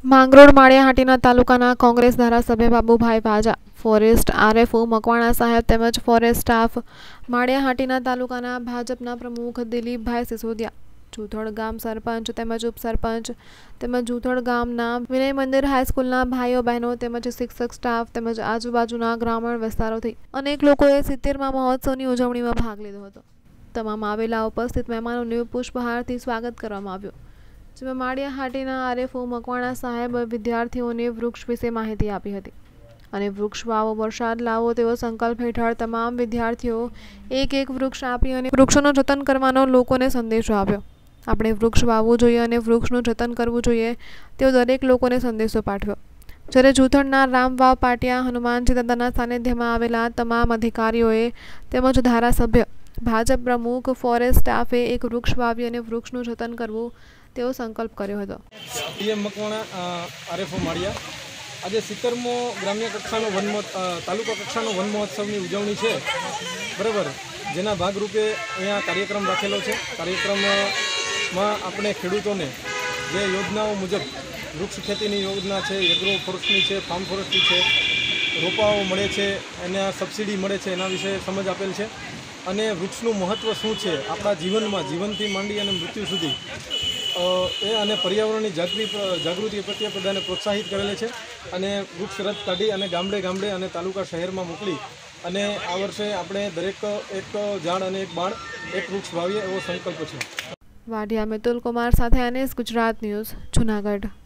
માંગરોળ માળિયાહાટીના તાલુકાના કોંગ્રેસ ધારાસભ્ય Babubhai Vaja, forest RFO Makwana સાહેબ તેમજ ફોરેસ્ટ સ્ટાફ માળિયાહાટીના તાલુકાના ભાજપના પ્રમુખ દિલીપભાઈ સિસોદિયા, જૂથડ ગામ સરપંચ તેમજ ઉપસરપંચ તેમજ જૂથડ ગામના વિનય મંદિર હાઈસ્કૂલના ભાઈઓ બહેનો તેમજ શિક્ષક સ્ટાફ તેમજ આજુબાજુના ગ્રામીણ વિસ્તારોથી અનેક લોકોએ 70મા મહોત્સવની ઉજવણીમાં ભાગ લીધો હતો। તમામ આવેલા ઉપસ્થિત મહેમાનોનું પુષ્પહારથી સ્વાગત કરવામાં આવ્યું, જેમાં માળિયાહાટીના આરએફઓ મકવાણા સાહેબ વિદ્યાર્થીઓને વૃક્ષ વિશે માહિતી આપી હતી અને વૃક્ષ વાવો વરસાદ લાવો તેવો સંકલ્પ હેઠળ તમામ વિદ્યાર્થીઓ એક વૃક્ષ આપી અને વૃક્ષોનું જતન કરવાનો લોકોને સંદેશો આપ્યો। આપણે વૃક્ષ વાવવું જોઈએ અને વૃક્ષનું જતન કરવું જોઈએ તેવો દરેક લોકોને સંદેશો પાઠવ્યો। જ્યારે જૂથડના રામવાવ પાટિયા હનુમાનજી દાદાના સાનિધ્યમાં આવેલા તમામ અધિકારીઓએ તેમજ ધારાસભ્ય ભાજપ પ્રમુખ ફોરેસ્ટ સ્ટાફે એક વૃક્ષ વાવી અને વૃક્ષનું જતન કરવું તેવો સંકલ્પ કર્યો હતો। પીએમ મકવાણા આરએફઓ માળિયા આજે 70મો ગ્રામ્ય કક્ષાનો તાલુકા કક્ષાનો વન મહોત્સવની ઉજવણી છે, બરાબર, જેના ભાગરૂપે અહીંયા કાર્યક્રમ રાખેલો છે। કાર્યક્રમમાં આપણે ખેડૂતોને જે યોજનાઓ મુજબ વૃક્ષ ખેતીની યોજના છે, એગ્રો ફોરેસ્ટની છે, ફાર્મ ફોરેસ્ટની છે, રોપાઓ મળે છે, એના સબસિડી મળે છે, એના વિશે સમજ આપેલ છે અને વૃક્ષનું મહત્ત્વ શું છે આપણા જીવનમાં, જીવનથી માંડી અને મૃત્યુ સુધી એ અને પર્યાવરણની જાગૃતિ પ્રત્યે બધાને પ્રોત્સાહિત કરેલે છે અને વૃક્ષ રથ કાઢી અને ગામડે ગામડે અને તાલુકા શહેરમાં મોકલી અને આ વર્ષે આપણે દરેક એક ઝાડ અને એક બાળ એક વૃક્ષ વાવીએ એવો સંકલ્પ છે। વાઢિયા મિતુલ કુમાર સાથે અનેસ ગુજરાત ન્યૂઝ, જૂનાગઢ।